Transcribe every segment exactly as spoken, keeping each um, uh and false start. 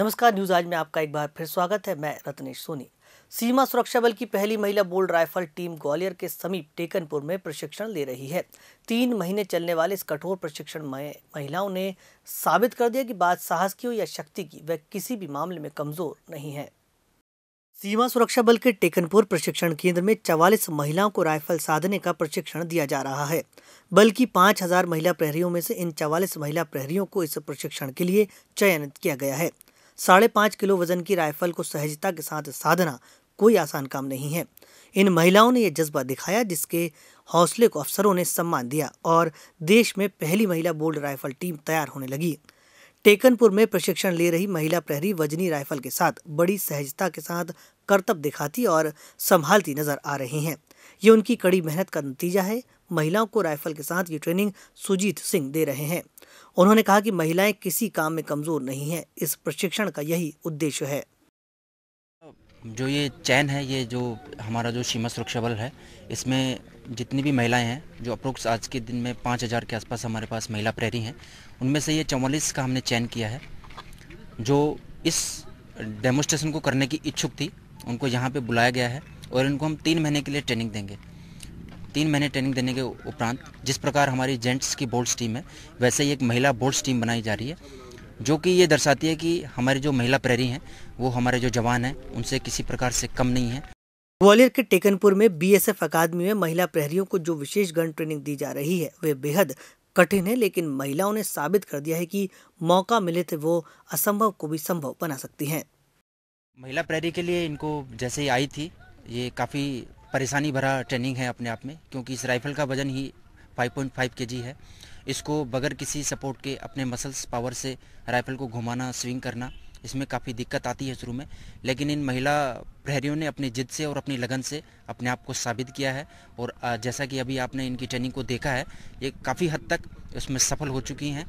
नमस्कार, न्यूज आज में आपका एक बार फिर स्वागत है। मैं रत्नेश सोनी। सीमा सुरक्षा बल की पहली महिला बोल्ड राइफल टीम ग्वालियर के समीप टेकनपुर में प्रशिक्षण ले रही है। तीन महीने चलने वाले इस कठोर प्रशिक्षण में महिलाओं ने साबित कर दिया कि बात साहस की हो या शक्ति की, वह किसी भी मामले में कमजोर नहीं है। सीमा सुरक्षा बल के टेकनपुर प्रशिक्षण केंद्र में चवालीस महिलाओं को राइफल साधने का प्रशिक्षण दिया जा रहा है। बल की पाँच हजार महिला प्रहरियों में से इन चवालीस महिला प्रहरियों को इस प्रशिक्षण के लिए चयनित किया गया है। साढ़े पाँच किलो वजन की राइफल को सहजता के साथ साधना कोई आसान काम नहीं है। इन महिलाओं ने यह जज्बा दिखाया, जिसके हौसले को अफसरों ने सम्मान दिया और देश में पहली महिला बोल्ड राइफल टीम तैयार होने लगी। टेकनपुर में प्रशिक्षण ले रही महिला प्रहरी वजनी राइफल के साथ बड़ी सहजता के साथ करतब दिखाती और संभालती नजर आ रही हैं। ये उनकी कड़ी मेहनत का नतीजा है। महिलाओं को राइफल के साथ ये ट्रेनिंग सुजीत सिंह दे रहे हैं। उन्होंने कहा कि महिलाएं किसी काम में कमजोर नहीं हैं। इस प्रशिक्षण का यही उद्देश्य है। जो ये चयन है, ये जो हमारा जो सीमा सुरक्षा बल है, इसमें जितनी भी महिलाएं हैं, जो अप्रोक्स आज के दिन में पाँच हज़ार के आसपास हमारे पास महिला प्रहरी हैं, उनमें से ये चौवालीस का हमने चयन किया है जो इस डेमोस्ट्रेशन को करने की इच्छुक थी। उनको यहाँ पे बुलाया गया है और इनको हम तीन महीने के लिए ट्रेनिंग देंगे। तीन महीने ट्रेनिंग देने के उपरांत जिस प्रकार हमारी जेंट्स की बोल्ट्स टीम है, वैसे ही एक महिला बोल्ट्स टीम बनाई जा रही है, जो कि ये दर्शाती है कि हमारी जो महिला प्रहरी हैं वो हमारे जो जवान हैं उनसे किसी प्रकार से कम नहीं है। ग्वालियर के टेकनपुर में बीएसएफ अकादमी में महिला प्रहरियों को जो विशेष गन ट्रेनिंग दी जा रही है, वे बेहद कठिन है, लेकिन महिलाओं ने साबित कर दिया है कि मौका मिले तो वो असंभव को भी संभव बना सकती हैं। महिला प्रहरी के लिए इनको जैसे ही आई थी, ये काफ़ी परेशानी भरा ट्रेनिंग है अपने आप में, क्योंकि इस राइफ़ल का वजन ही पाँच पॉइंट पाँच केजी है। इसको बगैर किसी सपोर्ट के अपने मसल्स पावर से राइफ़ल को घुमाना, स्विंग करना, इसमें काफ़ी दिक्कत आती है शुरू में, लेकिन इन महिला प्रहरियों ने अपनी जिद से और अपनी लगन से अपने आप को साबित किया है। और जैसा कि अभी आपने इनकी ट्रेनिंग को देखा है, ये काफ़ी हद तक इसमें सफल हो चुकी हैं।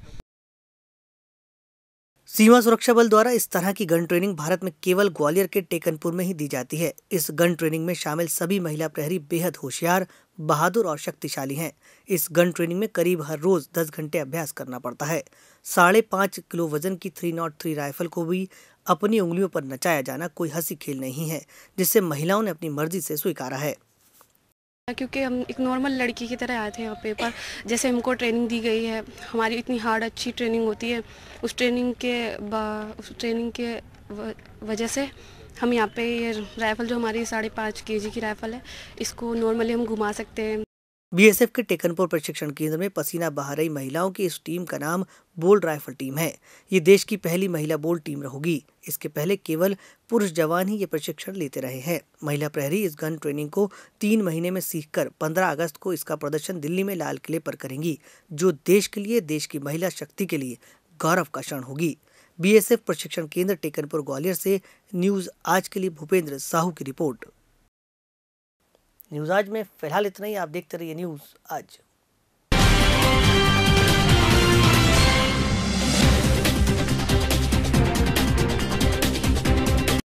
सीमा सुरक्षा बल द्वारा इस तरह की गन ट्रेनिंग भारत में केवल ग्वालियर के टेकनपुर में ही दी जाती है। इस गन ट्रेनिंग में शामिल सभी महिला प्रहरी बेहद होशियार, बहादुर और शक्तिशाली हैं। इस गन ट्रेनिंग में करीब हर रोज दस घंटे अभ्यास करना पड़ता है। साढ़े पाँच किलो वजन की थ्री नॉट थ्री राइफल को भी अपनी उंगलियों पर नचाया जाना कोई हंसी खेल नहीं है, जिसे महिलाओं ने अपनी मर्जी से स्वीकारा है। क्योंकि हम एक नॉर्मल लड़की की तरह आए थे यहाँ पे, पर जैसे हमको ट्रेनिंग दी गई है, हमारी इतनी हार्ड अच्छी ट्रेनिंग होती है, उस ट्रेनिंग के उस ट्रेनिंग के वजह से हम यहाँ पे ये राइफ़ल जो हमारी साढ़े पाँच के जी की राइफ़ल है, इसको नॉर्मली हम घुमा सकते हैं। बीएसएफ के टेकनपुर प्रशिक्षण केंद्र में पसीना बहा रही महिलाओं की इस टीम का नाम बोल्ड राइफल टीम है। ये देश की पहली महिला बोल्ड टीम रहोगी। इसके पहले केवल पुरुष जवान ही ये प्रशिक्षण लेते रहे हैं। महिला प्रहरी इस गन ट्रेनिंग को तीन महीने में सीखकर पंद्रह अगस्त को इसका प्रदर्शन दिल्ली में लाल किले पर करेंगी, जो देश के लिए, देश की महिला शक्ति के लिए गौरव का क्षण होगी। बीएसएफ प्रशिक्षण केंद्र टेकनपुर ग्वालियर से न्यूज आज के लिए भूपेंद्र साहू की रिपोर्ट। न्यूज आज में फिलहाल इतना ही। आप देखते रहिए न्यूज आज।